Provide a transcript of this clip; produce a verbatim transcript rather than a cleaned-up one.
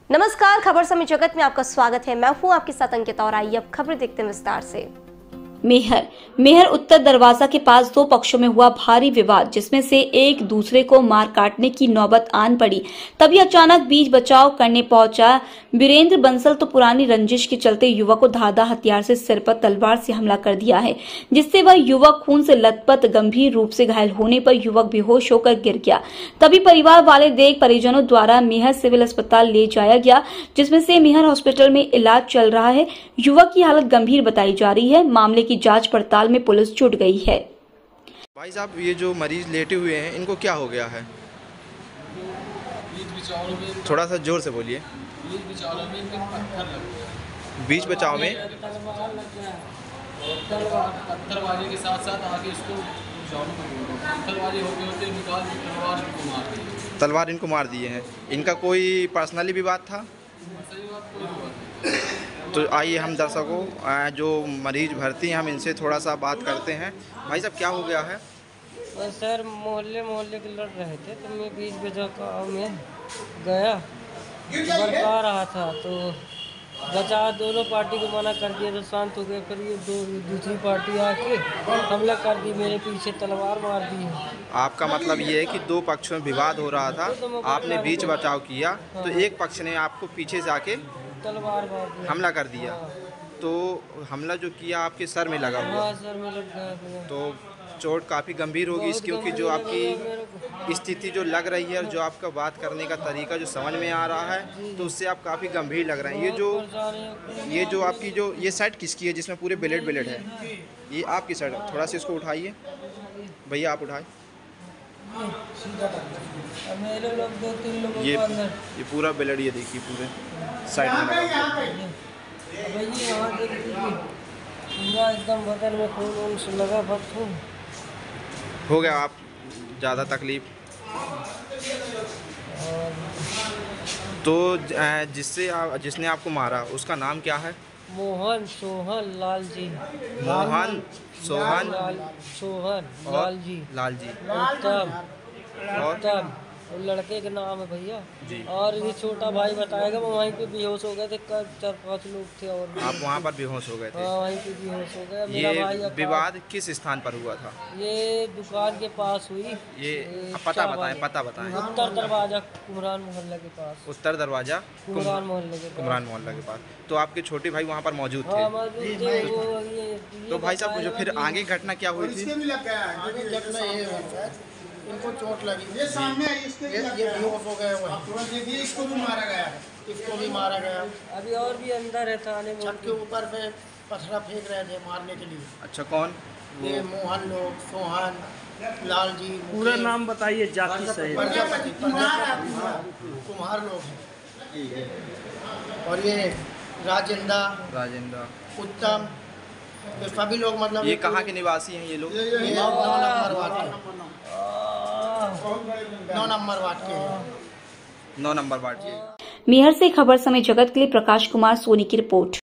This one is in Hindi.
नमस्कार, खबर समय जगत में आपका स्वागत है। मैं हूं आपके साथ अंकिता और आइए अब खबर देखते हैं विस्तार से। मेहर मेहर उत्तर दरवाजा के पास दो पक्षों में हुआ भारी विवाद, जिसमें से एक दूसरे को मार काटने की नौबत आन पड़ी। तभी अचानक बीच बचाव करने पहुंचा वीरेंद्र बंसल तो पुरानी रंजिश के चलते युवक को धारदार हथियार से सिर पर तलवार से हमला कर दिया है, जिससे वह युवक खून से लथपथ गंभीर रूप से घायल होने पर युवक बेहोश होकर गिर गया। तभी परिवार वाले देख परिजनों द्वारा मेहर सिविल अस्पताल ले जाया गया, जिसमें से मेहर हॉस्पिटल में इलाज चल रहा है। युवक की हालत गंभीर बताई जा रही है। मामले की जांच पड़ताल में पुलिस जुट गई है। भाई साहब, ये जो मरीज लेटे हुए हैं, इनको क्या हो गया है? थोड़ा सा जोर से बोलिए। बीच बचाव में पत्थरबाजी के साथ साथ आगे इसको पत्थरबाजी होते होते निकाल के तलवार इनको मार दी। तलवार इनको मार दिए हैं। इनका कोई पर्सनली विवाद था? तो आइए हम दर्शकों, जो मरीज भर्ती हैं, हम इनसे थोड़ा सा बात करते हैं। भाई साहब, क्या हो गया है? सर, मोहल्ले मोहल्ले के लड़ रहे थे, तो मैं बीच बचाव में गया, बरका रहा था, तो बचा दोनों पार्टी को मना कर दिया तो शांत हो गए। फिर ये दो दूसरी पार्टी आके हमला कर दी, मेरे पीछे तलवार मार दी है। आपका मतलब ये है कि दो पक्षों में विवाद हो रहा था, आपने बीच बचाव किया, तो एक पक्ष ने आपको पीछे से आके तलवार मार दिया, हमला कर दिया। तो हमला जो किया आपके सर में लगा हुआ? हाँ, सर में लग गया। तो चोट काफ़ी गंभीर होगी इस, क्योंकि जो आपकी स्थिति जो लग रही है और जो आपका बात करने का तरीका जो समझ में आ रहा है, तो उससे आप काफ़ी गंभीर लग रहे हैं। ये जो ये जो आपकी जो ये साइड किसकी है जिसमें पूरे ब्लेड ब्लेड है? ये आपकी साइड। थोड़ा सा इसको उठाइए भैया, आप उठाए। मेरे लोग दो तीन लोगों ये को अंदर ये पूरा ब्लेड, ये देखिए पूरे साइड में लगा हुआ है। यहाँ देख लीजिए, पूरा एकदम बदन में खून वून से लगा, बहुत खून हो गया। आप ज़्यादा तकलीफ तो जिससे आप जिसने आपको मारा उसका नाम क्या है? मोहन सोहन लाल जी। मोहन सोहन लाल सोहन और लाल जी लाल जी उत्तम और उत्तम वो लड़के का नाम है भैया जी। और ये छोटा भाई बताएगा, वो वहीं पे बेहोश हो गए थे। कल चार पांच लोग थे और आप वहाँ पर बेहोश हो गए थे? हाँ, वहीं पे बेहोश हो गया। मेरा ये भाई विवाद किस स्थान पर हुआ था? ये दुकान के पास हुई। ये पता बताएं, पता बताएं। उत्तर दरवाजा कुमरान मोहल्ला के पास। उत्तर दरवाजा कुमरान मोहल्ले के कुमरान मोहल्ला के पास। तो आपके छोटे भाई वहाँ पर मौजूद थे? हाँ, मौजूद थे। वो ये तो भाई साहब, जो फिर आगे घटना क्या हुई थी? घटना ये है, इनको चोट लगी, ये सामने इसके ये बेहोश हो गए, वही इसको भी मारा गया है, इसको भी मारा गया। अभी और भी अंदर है थाने में। छत के ऊपर से पथरा फेंक रहे थे मारने के लिए। अच्छा, कौन? ये मोहन लोग, सोहन लाल जी। पूरा नाम बताइए जाति सहित। प्रजापति कुम्हार लोग हैं। और ये राजेंद्र राजेंद्र उत्तम, ये सभी लोग, मतलब ये कहाँ के निवासी हैं ये लोग? ये नौ नंबर वार्ड के नौ नंबर वार्ड के नौ नंबर वार्ड के। मेहर से खबर समय जगत के लिए प्रकाश कुमार सोनी की रिपोर्ट।